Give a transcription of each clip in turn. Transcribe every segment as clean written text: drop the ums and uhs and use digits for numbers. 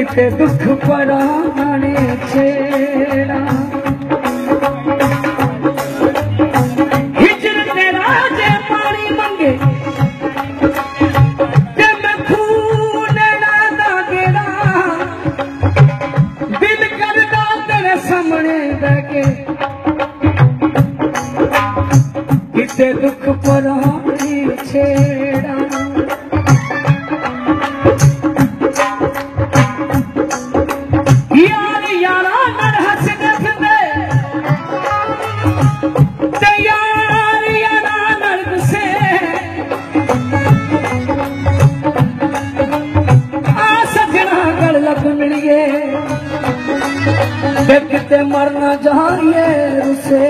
किते दुख पराने छेड़ा हिजर तेरा जे पानी मंगे ते मैं खून ना गेड़ा दिल करदा तेरे सामने बैके किते दुख पराने छेड़ा यार यारा नर हसदे फिरदे ते यार यारा नर गुस्से आ सजना गल लग मिलिए ते किते मरना जाइए रुसे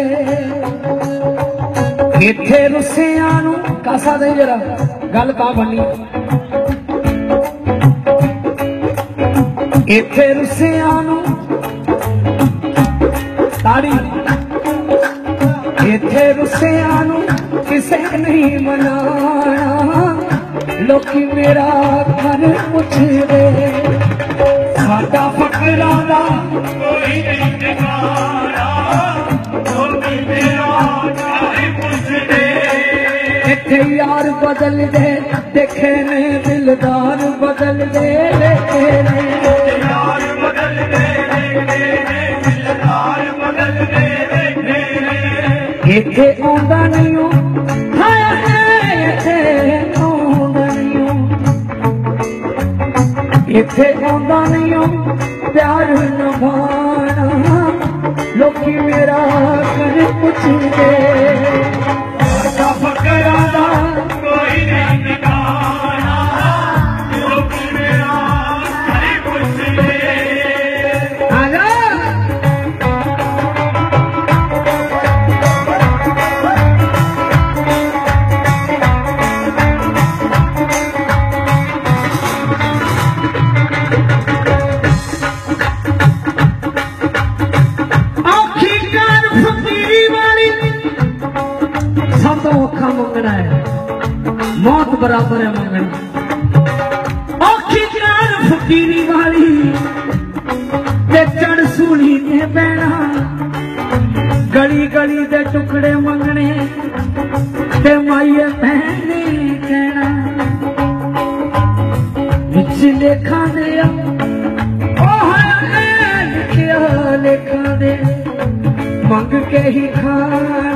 इथे रुसियां नू कासा दे जरा गल ता बनी इथे रुसियां नू ताड़ी इथे रुसियां नू किसे नहीं मनाना लोकी मेरा घर पुछदे साडा फकरां दा कोई नहीं ठिकाना लोकी मेरा यार बदल दे देखे ने दिलदार बदल दे यार बदल दे दिलदार बदल दे इथे आंदा नहीं हो हाय इथे आंदा नहीं हो इथे आंदा नहीं हो प्यार निभाना लोकी मेरा घर पुछदे फकरां कोई नहीं ठिकाना लोकी मेरा घर पुछदे आजा आखिरकार फकीरी वाली सब तो औखा मंगना है मौत बराबर है मंगना आखिरकार फकीरी वाली ते चढ़ सूली ते बैणा गली गली दे टुकड़े मंगने ते माइये बहने कहना विच लेखा दे लिखिया लेखा दे मंग के ही खाना